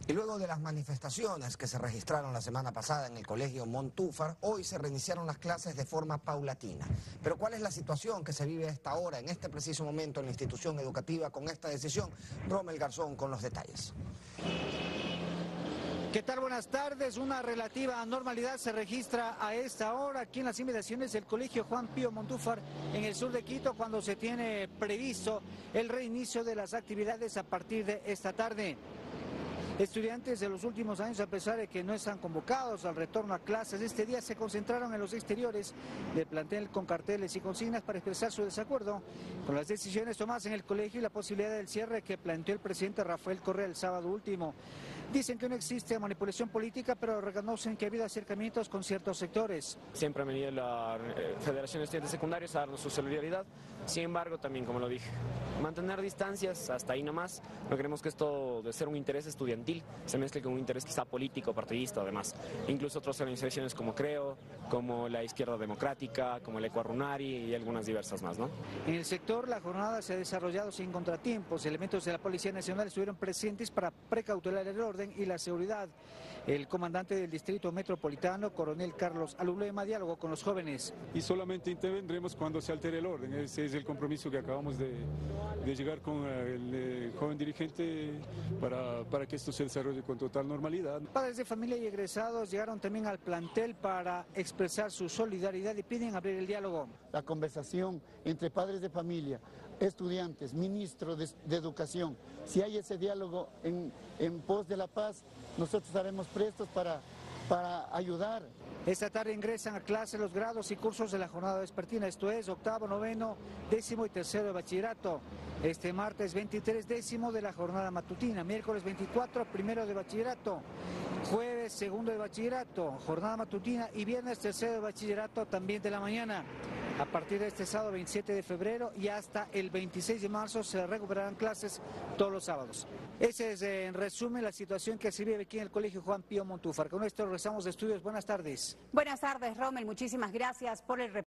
Y luego de las manifestaciones que se registraron la semana pasada en el colegio Montúfar, hoy se reiniciaron las clases de forma paulatina. Pero ¿cuál es la situación que se vive a esta hora, en este preciso momento, en la institución educativa con esta decisión? Rommel Garzón con los detalles. ¿Qué tal? Buenas tardes. Una relativa normalidad se registra a esta hora aquí en las inmediaciones del colegio Juan Pío Montúfar en el sur de Quito, cuando se tiene previsto el reinicio de las actividades a partir de esta tarde. Estudiantes de los últimos años, a pesar de que no están convocados al retorno a clases, este día se concentraron en los exteriores del plantel con carteles y consignas para expresar su desacuerdo con las decisiones tomadas en el colegio y la posibilidad del cierre que planteó el presidente Rafael Correa el sábado último. Dicen que no existe manipulación política, pero reconocen que ha habido acercamientos con ciertos sectores. Siempre ha venido la Federación de Estudiantes Secundarios a darnos su solidaridad. Sin embargo, también, como lo dije, mantener distancias hasta ahí nomás. No queremos que esto, de ser un interés estudiantil, se mezcle con un interés quizá político, partidista, además. Incluso otras organizaciones como CREO, como la Izquierda Democrática, como el Ecuarunari y algunas diversas más, ¿no? En el sector, la jornada se ha desarrollado sin contratiempos. Elementos de la Policía Nacional estuvieron presentes para precautelar el orden y la seguridad. El comandante del Distrito Metropolitano, coronel Carlos Alulema, dialogó con los jóvenes. Y solamente intervendremos cuando se altere el orden. Ese es el compromiso que acabamos de llegar con el joven dirigente para que esto se desarrolle con total normalidad. Padres de familia y egresados llegaron también al plantel para expresar su solidaridad y piden abrir el diálogo. La conversación entre padres de familia, estudiantes, ministro de Educación, si hay ese diálogo en pos de la paz, nosotros estaremos prestos para ayudar. Esta tarde ingresan a clase los grados y cursos de la jornada vespertina, esto es octavo, noveno, décimo y tercero de bachillerato. Este martes 23, décimo de la jornada matutina, miércoles 24, primero de bachillerato, jueves segundo de bachillerato, jornada matutina y viernes tercero de bachillerato también de la mañana. A partir de este sábado 27 de febrero y hasta el 26 de marzo se recuperarán clases todos los sábados. Esa es en resumen la situación que se vive aquí en el colegio Juan Pío Montúfar. Con esto regresamos de estudios. Buenas tardes. Buenas tardes, Rommel. Muchísimas gracias por el reporte.